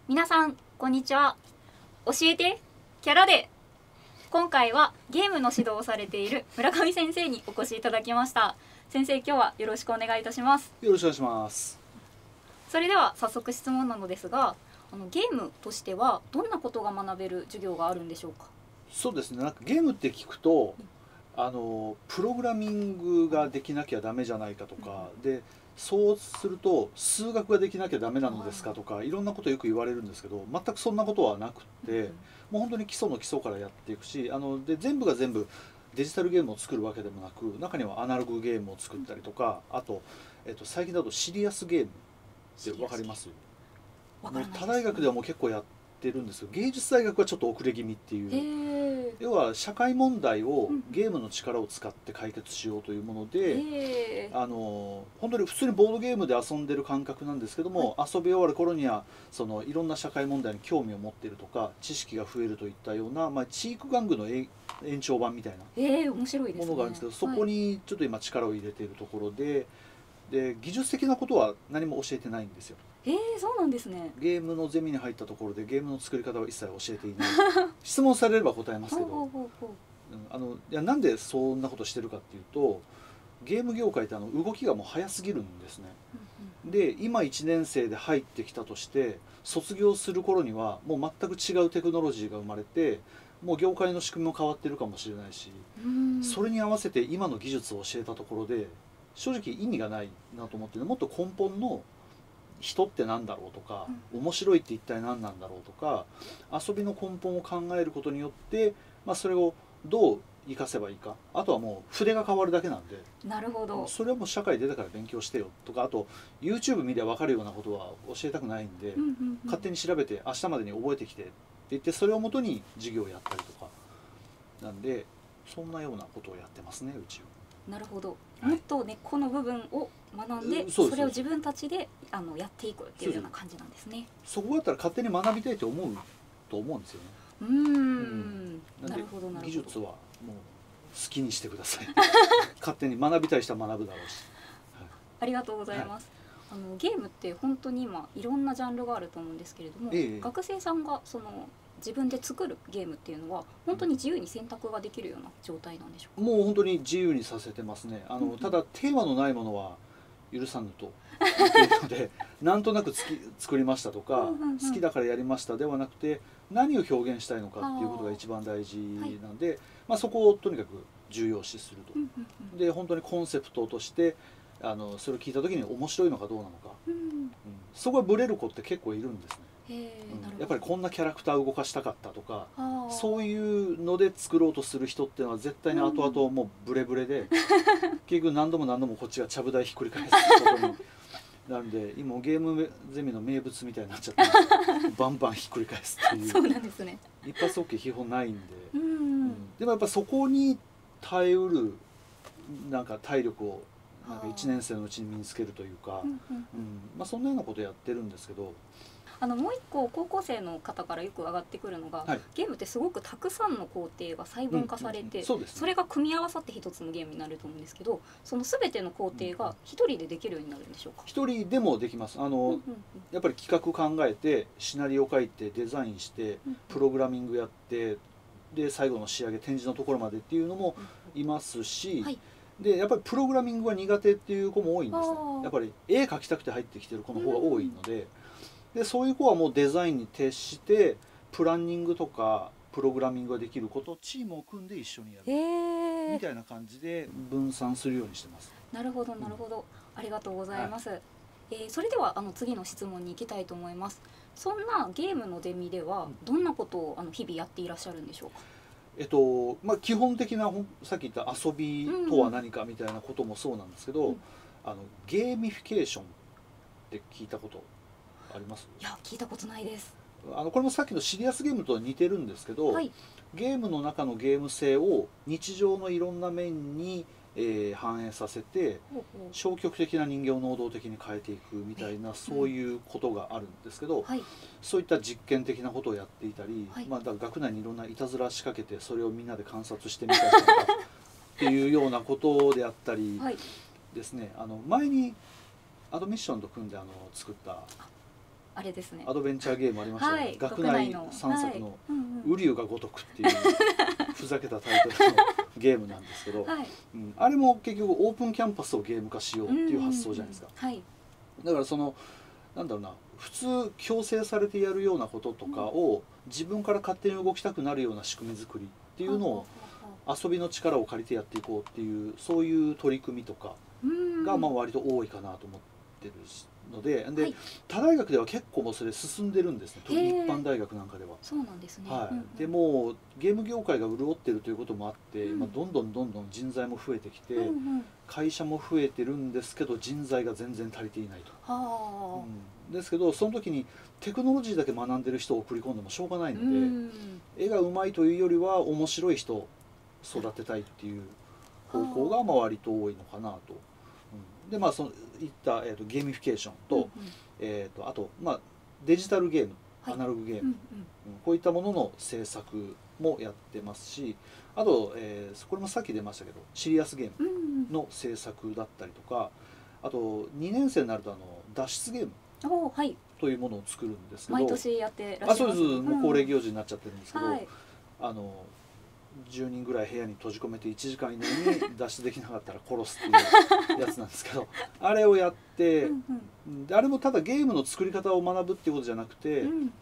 皆さんこんにちは。教えてキャラで、今回はゲームの指導をされている村上先生にお越しいただきました。先生、今日はよろしくお願いいたします。 よろしくお願いします。 それでは早速質問なのですが、ゲームとしてはどんなことが学べる授業があるんでしょうか？ そうですね、なんかゲームって聞くと、プログラミングができなきゃダメじゃないかとか、でそうすると数学ができなきゃダメなのですかとか、いろんなことよく言われるんですけど、全くそんなことはなくって、もう本当に基礎の基礎からやっていくし、で全部が全部デジタルゲームを作るわけでもなく、中にはアナログゲームを作ったりとか、あと、最近だとシリアスゲームって分かります？もう他大学ではもう結構やってるんですけど、芸術大学はちょっと遅れ気味っていう、要は社会問題をゲームの力を使って解決しようというもので、本当に普通にボードゲームで遊んでる感覚なんですけども、遊び終わる頃にはそのいろんな社会問題に興味を持っているとか、知識が増えるといったような、チーク玩具の延長版みたいな面白いですね。 ものがあるんですけど、そこにちょっと今力を入れているところで、技術的なことは何も教えてないんですよ。 そうなんですね。 ゲームのゼミに入ったところでゲームの作り方は一切教えていない。質問されれば答えますけど、いや、なんでそんなことしてるかっていうと、ゲーム業界って動きがもう早すぎるんですね。で今1年生で入ってきたとして卒業する頃にはもう全く違うテクノロジーが生まれて、もう業界の仕組みも変わってるかもしれないし、それに合わせて今の技術を教えたところで正直意味がないなと思って、もっと根本の人って何だろうとか、面白いって一体何なんだろうとか、遊びの根本を考えることによって、それをどう生かせばいいか、あとはもう筆が変わるだけなんで、 なるほど。 それはもう社会出たから勉強してよとか、あと YouTube 見りゃ分かるようなことは教えたくないんで、勝手に調べて明日までに覚えてきてって言って、それをもとに授業をやったりとかなんで、そんなようなことをやってますね、うちは。 なるほど。もっと根っこの部分を学んで、それを自分たちでやっていくっていうような感じなんですね。 そこだったら勝手に学びたいと思うんですよね。 なるほど。 技術はもう好きにしてください。勝手に学びたい人は学ぶだろうし。 ありがとうございます。ゲームって本当に今いろんなジャンルがあると思うんですけれども、学生さんが自分で作るゲームっていうのは本当に自由に選択ができるような状態なんでしょうか？ もう本当に自由にさせてますね。ただテーマのないものは許さぬと言っているので、なんとなく作りましたとか、好きだからやりましたではなくて、何を表現したいのかっていうことが一番大事なんで、そこをとにかく重要視すると。で本当にコンセプトとしてそれを聞いた時に面白いのかどうなのか、そこがブレる子って結構いるんですね。やっぱりこんなキャラクターを動かしたかったとか、そういうので作ろうとする人っていうのは絶対に後々もうブレブレで、結局何度も何度もこっちがちゃぶ台ひっくり返すことになるんで、今ゲームゼミの名物みたいになっちゃってバンバンひっくり返すっていう。 そうなんですね。 一発 OK 基本ないんで、でもやっぱそこに耐えうるなんか体力をなんか1年生のうちに身につけるというか、そんなようなことやってるんですけど、 もう一個高校生の方からよく上がってくるのが、ゲームってすごくたくさんの工程が細分化されて、それが組み合わさって一つのゲームになると思うんですけど、その全ての工程が一人でできるようになるんでしょうか？ 一人でもできます。やっぱり企画考えてシナリオを書いてデザインしてプログラミングやって、で最後の仕上げ展示のところまでっていうのもいますし、でやっぱりプログラミングが苦手っていう子も多いんですね。やっぱり絵描きたくて入ってきてる子の方が多いので、そういう子はもうデザインに徹してプランニングとかプログラミングができる子とチームを組んで一緒にやるみたいな感じで分散するようにしてます。 なるほどなるほど、ありがとうございます。それでは次の質問に行きたいと思います。そんなゲームのゼミではどんなことを日々やっていらっしゃるんでしょうか？ 基本的なさっき言った遊びとは何かみたいなこともそうなんですけど、ゲーミフィケーションって聞いたことあります？ いや、聞いたことないです。 これもさっきのシリアスゲームとは似てるんですけど、ゲームの中のゲーム性を日常のいろんな面に、反映させて消極的な人間を能動的に変えていくみたいな、そういうことがあるんですけど、そういった実験的なことをやっていたり、だから学内にいろんないたずら仕掛けてそれをみんなで観察してみたりとかっていうようなことであったりですね。前にアドミッションと組んで作ったあれですね、 アドベンチャーゲームありましたね、はい、学内3作の「瓜生が如く」っていうふざけたタイトルのゲームなんですけど、はい、あれも結局オープンキャンパスをゲーム化しようっていう発想じゃないですか。はい、だからそのなんだろうな、普通強制されてやるようなこととかを自分から勝手に動きたくなるような仕組み作りっていうのを遊びの力を借りてやっていこうっていう、そういう取り組みとかがまあ割と多いかなと思ってるので、はい、他大学では結構もうそれ進んでるんですね、一般大学なんかでは。 そうなんですね。 はい、でもゲーム業界が潤ってるということもあって、今どんどん人材も増えてきて、会社も増えてるんですけど人材が全然足りていないと。ですけどその時にテクノロジーだけ学んでる人を送り込んでもしょうがないので、絵がうまいというよりは面白い人を育てたいっていう方向がまあ割と多いのかなと。でまあそういった、ゲーミフィケーションと、あと、まあ、デジタルゲーム、アナログゲーム、こういったものの制作もやってますし、あと、これもさっき出ましたけどシリアスゲームの制作だったりとか、あと2年生になると脱出ゲームというものを作るんですけど、 毎年やってらっしゃいます。 そうです、もう恒例行事になっちゃってるんですけど、10人ぐらい部屋に閉じ込めて1時間以内に脱出できなかったら殺すっていうやつなんですけどあれをやって、あれもただゲームの作り方を学ぶっていうことじゃなくて、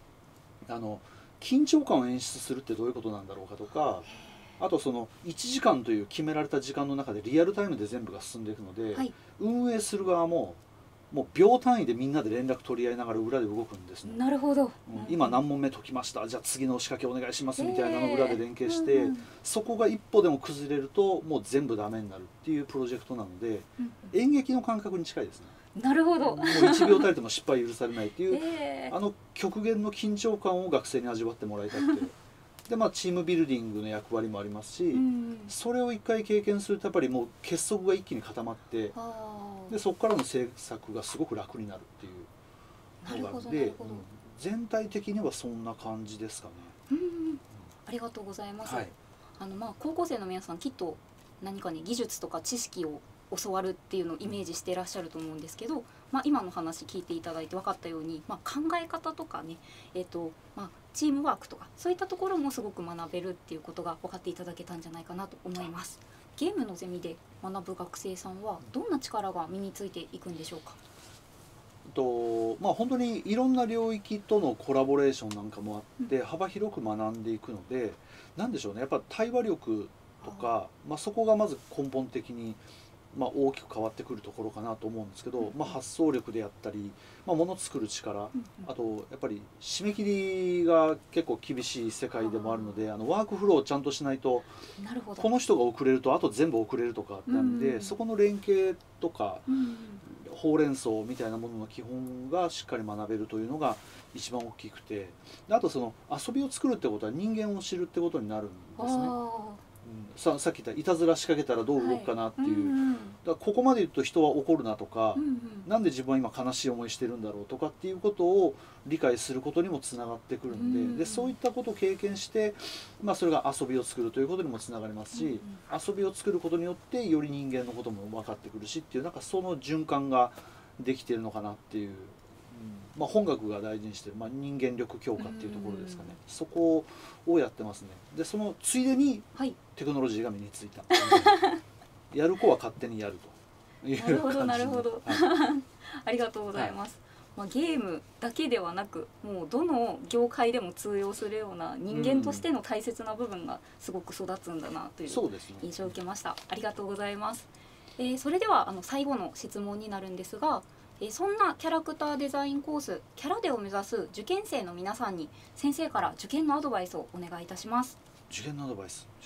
緊張感を演出するってどういうことなんだろうかとか、あとその1時間という決められた時間の中でリアルタイムで全部が進んでいくので、運営する側ももう秒単位でみんなで連絡取り合いながら裏で動くんですね。 なるほど、 今何問目解きました、じゃあ次の仕掛けお願いしますみたいなのを裏で連携して、そこが一歩でも崩れるともう全部ダメになるっていうプロジェクトなので、演劇の感覚に近いですね。 なるほど。 もう1秒たりとも失敗許されないっていう、極限の緊張感を学生に味わってもらいたくてでまあチームビルディングの役割もありますし、それを一回経験するとやっぱりもう結束が一気に固まって、でそこからの制作がすごく楽になるっていうのがあって、全体的にはそんな感じですかね。 ありがとうございます。はい、まあ高校生の皆さんきっと何かね技術とか知識を教わるっていうのをイメージしていらっしゃると思うんですけど、まあ、今の話聞いていただいて分かったように、まあ、考え方とかね、まあ、チームワークとかそういったところもすごく学べるっていうことが分かっていただけたんじゃないかなと思います。ゲームのゼミで学ぶ学生さんはどんな力が身についていくんでしょうか。 まあ、本当にいろんな領域とのコラボレーションなんかもあって幅広く学んでいくので、なんでしょうね、やっぱ対話力とか、まあ、そこがまず根本的にまあ大きく変わってくるところかなと思うんですけど、まあ、発想力であったり、まあ、物作る力、あとやっぱり締め切りが結構厳しい世界でもあるので、ワークフローをちゃんとしないとこの人が遅れるとあと全部遅れるとかなんで、そこの連携とかほうれん草みたいなものの基本がしっかり学べるというのが一番大きくて、あとその遊びを作るってことは人間を知るってことになるんですね。さっき言ったいたずら仕掛けたらどう動くかなっていう、だからここまで言うと人は怒るなとか、なんで自分は今悲しい思いしてるんだろうとかっていうことを理解することにもつながってくるんで、そういったことを経験して、まあ、それが遊びを作るということにもつながりますし、遊びを作ることによってより人間のことも分かってくるしっていう、なんかその循環ができてるのかなっていう。まあ、本学が大事にしてる、まあ、人間力強化っていうところですかね、そこをやってますね。でそのついでにテクノロジーが身についた、やる子は勝手にやるという感じで。なるほどなるほど、 ありがとうございます。まあ、ゲームだけではなくもうどの業界でも通用するような人間としての大切な部分がすごく育つんだなという印象を受けました。ありがとうございます。それでは最後の質問になるんですが、そんなキャラクターデザインコースキャラデを目指す受験生の皆さんに先生から受験のアドバイスをお願いいたします。 受験のアドバイス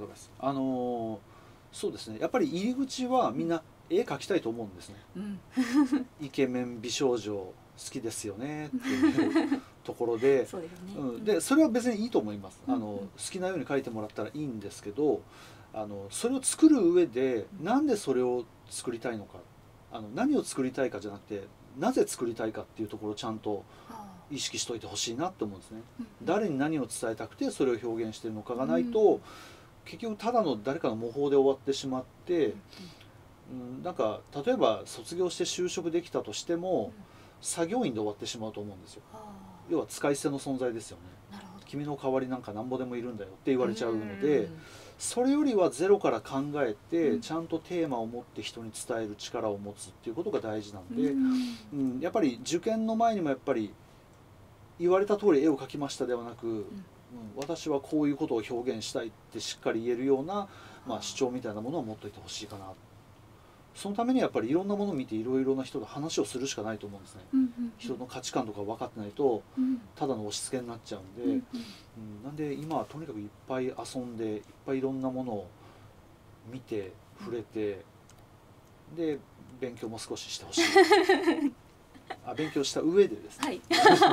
そうですね、やっぱり入り口はみんな絵描きたいと思うんですね、イケメン美少女好きですよねっていうところででそれは別にいいと思います。好きなように描いてもらったらいいんですけど、それを作る上でなんでそれを作りたいのか、何を作りたいかじゃなくてなぜ作りたいかっていうところをちゃんと意識しといてほしいなと思うんですね。誰に何を伝えたくてそれを表現してるのかがないと、結局ただの誰かの模倣で終わってしまって、なんか例えば卒業して就職できたとしても、 作業員で終わってしまうと思うんですよ。要は使い捨ての存在ですよね。君の代わりなんかなんぼでもいるんだよって言われちゃうので、それよりはゼロから考えてちゃんとテーマを持って人に伝える力を持つっていうことが大事なんで、やっぱり受験の前にもやっぱり言われた通り絵を描きましたではなく、私はこういうことを表現したいってしっかり言えるような、主張みたいなものを持っといてほしいかな。そのためにやっぱりいろんなものを見ていろいろな人と話をするしかないと思うんですね。人の価値観とか分かってないとただの押し付けになっちゃうんで、なんで今はとにかくいっぱい遊んでいっぱいいろんなものを見て触れて、で勉強も少ししてほしい勉強した上でですね。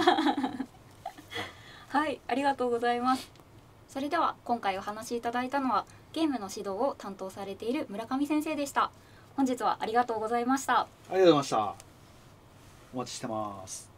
はい、ありがとうございます。それでは今回お話しいただいたのはゲームの指導を担当されている村上先生でした。本日はありがとうございました。 ありがとうございました。お待ちしてます。